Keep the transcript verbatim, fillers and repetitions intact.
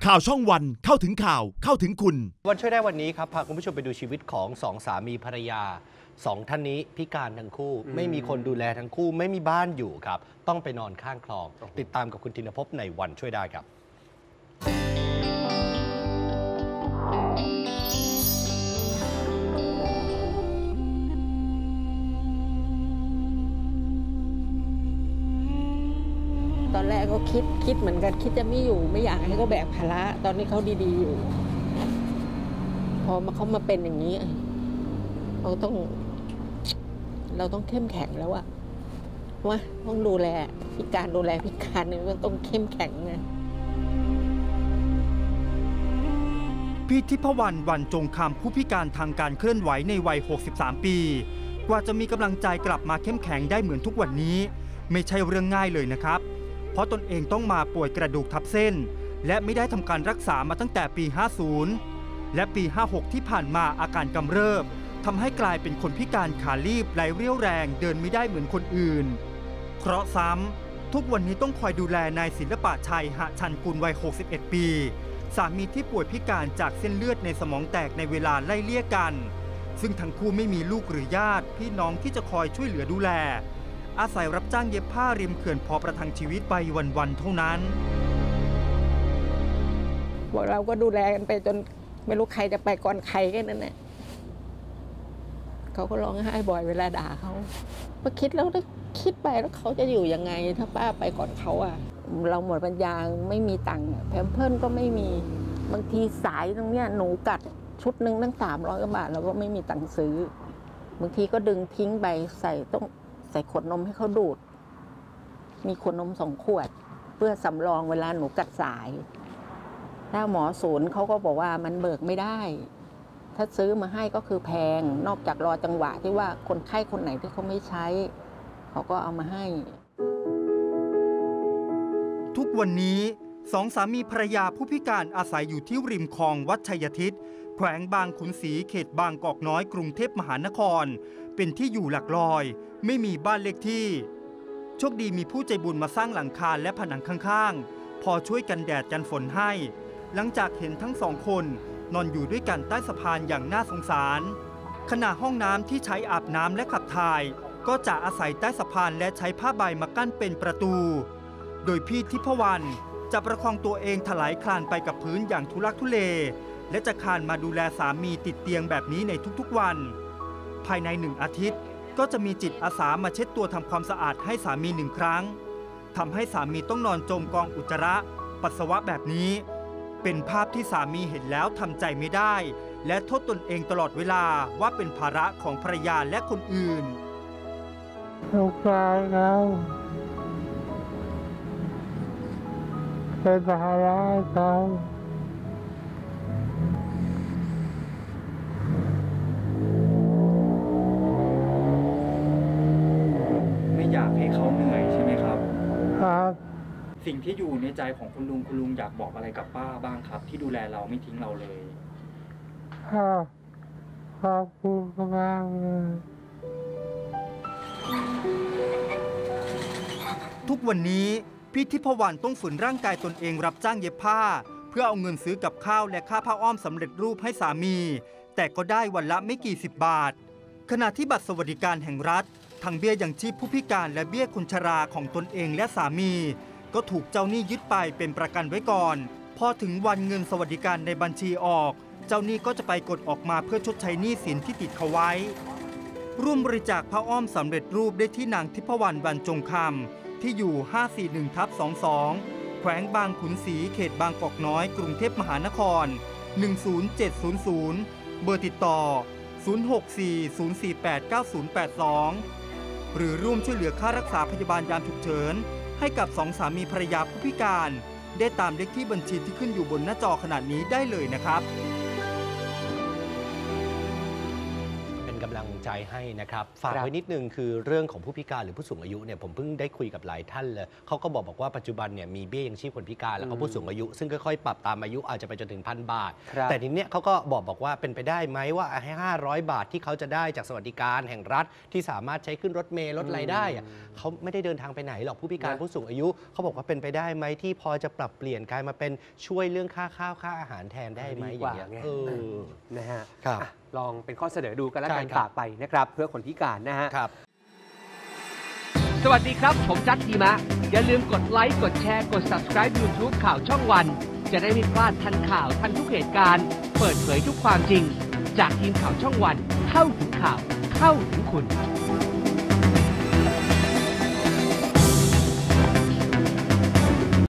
ข่าวช่องวันเข้าถึงข่าวเข้าถึงคุณวันช่วยได้วันนี้ครับพาคุณผู้ชมไปดูชีวิตของสองสามีภรรยาสองท่านนี้พิการทั้งคู่ไม่มีคนดูแลทั้งคู่ไม่มีบ้านอยู่ครับต้องไปนอนข้างคลองติดตามกับคุณธินภพในวันช่วยได้ครับตอนแรกก็คิดคิดเหมือนกันคิดจะไม่อยู่ไม่อยากให้เขาแบกภาระตอนนี้เขาดีๆอยู่พอมาเขามาเป็นอย่างนี้เราต้องเราต้องเข้มแข็งแล้วอะว่าต้องดูแลพิการดูแลพิการเนี่ยมันต้องเข้มแข็งนะพี่ทิพวรรณ วรรณจงคำผู้พิการทางการเคลื่อนไหวในวัยหกสิบสามปีกว่าจะมีกำลังใจกลับมาเข้มแข็งได้เหมือนทุกวันนี้ไม่ใช่เรื่องง่ายเลยนะครับเพราะตนเองต้องมาป่วยกระดูกทับเส้นและไม่ได้ทำการรักษามาตั้งแต่ปีห้าสิบและปีห้าหกที่ผ่านมาอาการกำเริบทำให้กลายเป็นคนพิการขาลีบไหลเรี่ยวแรงเดินไม่ได้เหมือนคนอื่นเคราะห์ซ้ำทุกวันนี้ต้องคอยดูแลนายศิลปะชัยหชันกุลวัยหกสิบเอ็ดปีสามีที่ป่วยพิการจากเส้นเลือดในสมองแตกในเวลาไล่เลี่ยกันซึ่งทั้งคู่ไม่มีลูกหรือญาติพี่น้องที่จะคอยช่วยเหลือดูแลอาศัยรับจ้างเย็บผ้าริมเขื่อนพอประทังชีวิตไปวันๆเท่านั้นพวกเราก็ดูแลกันไปจนไม่รู้ใครจะไปก่อนใครแค่นั้นแหละเขาก็ร้องไห้บ่อยเวลาด่าเขาพอคิดแล้วคิดไปแล้วเขาจะอยู่ยังไงถ้าป้าไปก่อนเขาอ่ะเราหมดปัญญาไม่มีตังค์แพมเพิร์สก็ไม่มีบางทีสายตรงเนี้ยหนูกัดชุดหนึ่งตั้งสามร้อยกว่าบาทเราก็ไม่มีตังค์ซื้อบางทีก็ดึงทิ้งไปใส่ต้องใส่ขวดนมให้เขาดูดมีขวดนมสองขวดเพื่อสำรองเวลาหนูกัดสายถ้าหมอศูนย์เขาก็บอกว่ามันเบิกไม่ได้ถ้าซื้อมาให้ก็คือแพงนอกจากรอจังหวะที่ว่าคนไข้คนไหนที่เขาไม่ใช้เขาก็เอามาให้ทุกวันนี้สองสามีภรรยาผู้พิการอาศัยอยู่ที่ริมคลองวัดชัยทิศแขวงบางขุนศรีเขตบางกอกน้อยกรุงเทพมหานครเป็นที่อยู่หลักลอยไม่มีบ้านเลขที่โชคดีมีผู้ใจบุญมาสร้างหลังคาและผนังข้างๆพอช่วยกันแดดกันฝนให้หลังจากเห็นทั้งสองคนนอนอยู่ด้วยกันใต้สะพานอย่างน่าสงสารขณะห้องน้ำที่ใช้อาบน้ำและขับถ่ายก็จะอาศัยใต้สะพานและใช้ผ้าใบมากั้นเป็นประตูโดยพี่ทิพวรรณจะประคองตัวเองถลายคลานไปกับพื้นอย่างทุลักทุเลและจะคลานมาดูแลสามีติดเตียงแบบนี้ในทุกๆวันภายในหนึ่งอาทิตย์ก็จะมีจิตอาสามาเช็ดตัวทำความสะอาดให้สามีหนึ่งครั้งทำให้สามีต้องนอนจมกองอุจจาระปัสสาวะแบบนี้เป็นภาพที่สามีเห็นแล้วทำใจไม่ได้และโทษตนเองตลอดเวลาว่าเป็นภาระของภรรยาและคนอื่นลูกชายเราเป็นภาระเขาไม่อยากให้เขาเหนื่อยใช่ไหมครับครับสิ่งที่อยู่ในใจของคุณลุงคุณลุงอยากบอกอะไรกับป้าบ้างครับที่ดูแลเราไม่ทิ้งเราเลยครับขอบคุณมากเลยทุกวันนี้พี่ทิพวรรณต้องฝืนร่างกายตนเองรับจ้างเย็บผ้าเพื่อเอาเงินซื้อกับข้าวและค่าผ้าอ้อมสำเร็จรูปให้สามีแต่ก็ได้วันละไม่กี่สิบบาทขณะที่บัตรสวัสดิการแห่งรัฐทั้งเบี้ยยังชีพผู้พิการและเบี้ยคนชราของตนเองและสามีก็ถูกเจ้าหนี้ยึดไปเป็นประกันไว้ก่อนพอถึงวันเงินสวัสดิการในบัญชีออกเจ้าหนี้ก็จะไปกดออกมาเพื่อชดใช้หนี้สินที่ติดเขาไว้ร่วมบริจาคผ้าอ้อมสำเร็จรูปได้ที่นางทิพวรรณ วรรณจงคำที่อยู่ ห้าสี่หนึ่งทับสองสอง แขวงบางขุนศรีเขตบางกอกน้อยกรุงเทพมหานครหนึ่งศูนย์เจ็ดศูนย์ศูนย์เบอร์ติดต่อศูนย์ หก สี่ ศูนย์ สี่ แปด เก้า ศูนย์ แปด สองหรือร่วมช่วยเหลือค่ารักษาพยาบาลยามฉุกเฉินให้กับสองสามีภรรยาผู้พิการได้ตามเลขที่บัญชีที่ขึ้นอยู่บนหน้าจอขนาดนี้ได้เลยนะครับเป็นกำลังใจให้นะครับฝากไว้นิดนึงคือเรื่องของผู้พิการหรือผู้สูงอายุเนี่ยผมเพิ่งได้คุยกับหลายท่านเลยเขาก็บอกบอกว่าปัจจุบันเนี่ยมีเบี้ยยังชีพคนพิการแล้วก็ผู้สูงอายุซึ่งค่อยๆปรับตามอายุอาจจะไปจนถึงพันบาทแต่ทีเนี้ยเขาก็บอกบอกว่าเป็นไปได้ไหมว่าให้ห้าร้อยบาทที่เขาจะได้จากสวัสดิการแห่งรัฐที่สามารถใช้ขึ้นรถเมล์รถอะไรได้เขาไม่ได้เดินทางไปไหนหรอกผู้พิการผู้สูงอายุเขาบอกว่าเป็นไปได้ไหมที่พอจะปรับเปลี่ยนกลายมาเป็นช่วยเรื่องค่าข้าวค่าอาหารแทนได้ไหมอย่างเงี้ยเออนะฮะลลองเป็นข้อเสนอดูกันแล้วกันฝากไปนะครับเพื่อคนพิการนะฮะครับสวัสดีครับผมจัดทีมะอย่าลืมกดไลค์กดแชร์กด ซับสไครบ์ ยูทูบ ข่าวช่องวันจะได้ไม่พลาดทันข่าวทันทุกเหตุการณ์เปิดเผยทุกความจริงจากทีมข่าวช่องวันเข้าถึงข่าวเข้าถึงคุณ